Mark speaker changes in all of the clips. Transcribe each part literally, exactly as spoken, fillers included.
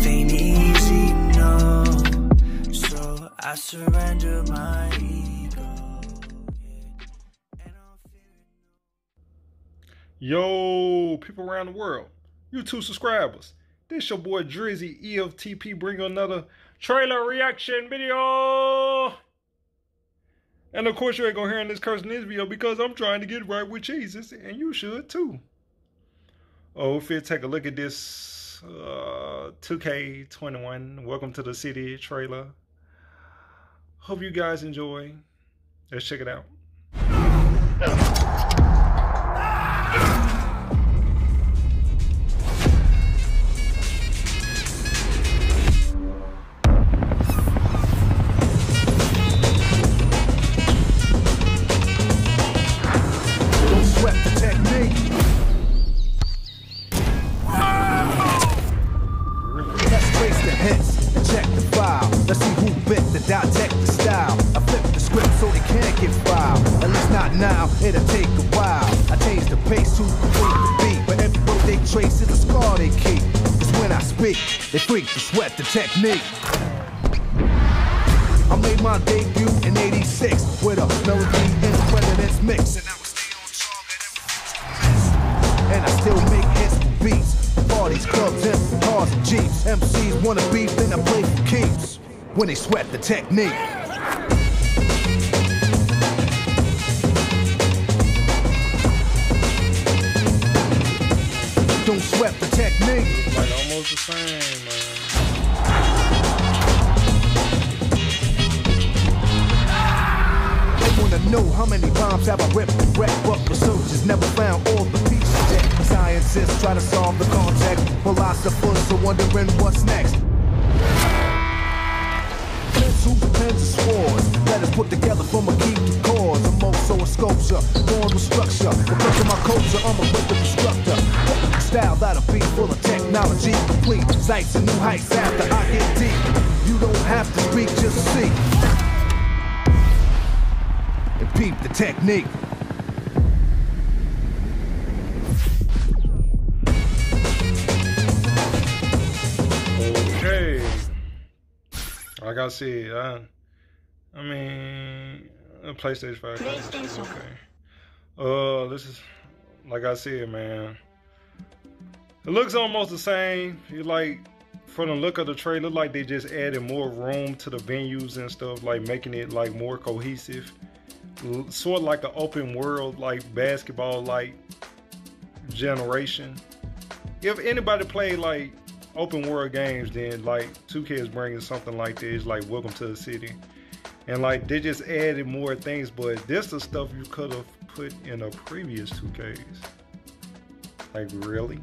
Speaker 1: life ain't easy, no. So I surrender my ego.
Speaker 2: Yo, people around the world, YouTube subscribers, this your boy Drizzy E F T P bringing another trailer reaction video. And of course you ain't gonna hear this curse in this video because I'm trying to get right with Jesus, and you should too. Oh, if you take a look at this uh, two K twenty-one Welcome to the City trailer. Hope you guys enjoy. Let's check it out.
Speaker 3: Let's see who bit the dissect the style. I flip the script so they can't get filed. At least not now, it'll take a while. I change the pace to complete the beat, but every word they trace is a scar they keep. Cause when I speak, they freak to sweat the technique. I made my debut in eighty-six with a melody and the president's mix. And I was still on target and I still make hits for beats. Parties, clubs, and cars and jeeps. M Cs wanna beef, then I play for keeps. When they sweat the technique. Don't sweat the technique.
Speaker 2: Like almost the same, man.
Speaker 3: They wanna know how many bombs have I ripped and wrecked, but researchers never found all the pieces yet. Scientists try to solve the context. Philosophers are wondering what's next. Pencils, pens, and swords. Letters put together from a key to cause. I'm also a sculpture, born with structure. Because of my culture, I'm a rhythm instructor. Style that'll be full of technology, complete sights and new heights after I get deep. You don't have to speak, just see. And peep the technique.
Speaker 2: Okay. Like I said, I, I mean, a PlayStation five. PlayStation. Okay. Uh, this is, like I said, man. It looks almost the same. You like, from the look of the trailer, like they just added more room to the venues and stuff, like making it like more cohesive. Sort of like an open world, like basketball, like generation. If anybody played like open world games, then like two K is bringing something like this, like Welcome to the City, and like they just added more things, but this is stuff you could have put in a previous two Ks. Like, really?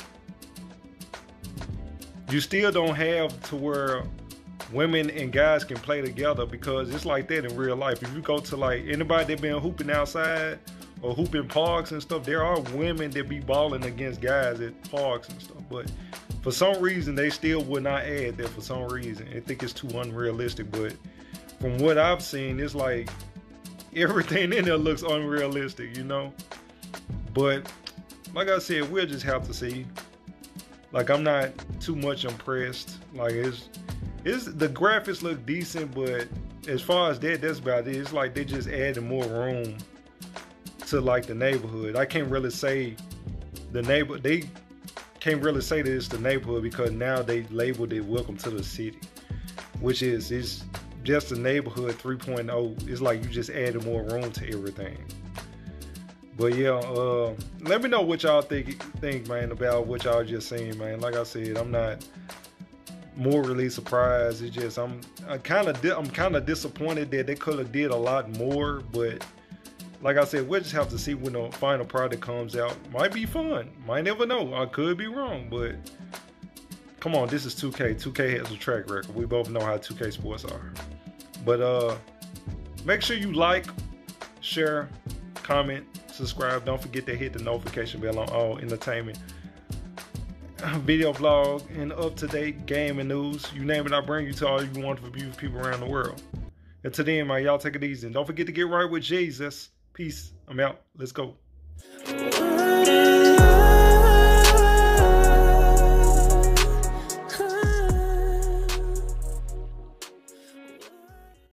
Speaker 2: You still don't have to where women and guys can play together, because it's like that in real life. If you go to like anybody that been hooping outside or hooping parks and stuff, there are women that be balling against guys at parks and stuff, but for some reason, they still would not add that for some reason. I think it's too unrealistic, but from what I've seen, it's like everything in there looks unrealistic, you know? But like I said, we'll just have to see. Like, I'm not too much impressed. Like, it's, it's the graphics look decent, but as far as that, that's about it. It's like they just added more room to like the neighborhood. I can't really say the neighbor, they can't really say that it's the neighborhood, because now they labeled it Welcome to the City, which is it's just a neighborhood three point oh. It's like you just added more room to everything. But yeah, uh, let me know what y'all think, think, man, about what y'all just seen, man. Like I said, I'm not more really surprised. It's just I'm I kind of I'm kind of disappointed that they could have did a lot more, but like I said, we'll just have to see when the final product comes out. Might be fun. Might never know. I could be wrong, but come on, this is two K. two K has a track record. We both know how two K sports are. But uh, make sure you like, share, comment, subscribe. Don't forget to hit the notification bell on all entertainment, video vlog, and up-to-date gaming news. You name it, I bring you to all you wonderful, beautiful people around the world. Until then, man, y'all take it easy. And don't forget to get right with Jesus. Peace. I'm out. Let's go.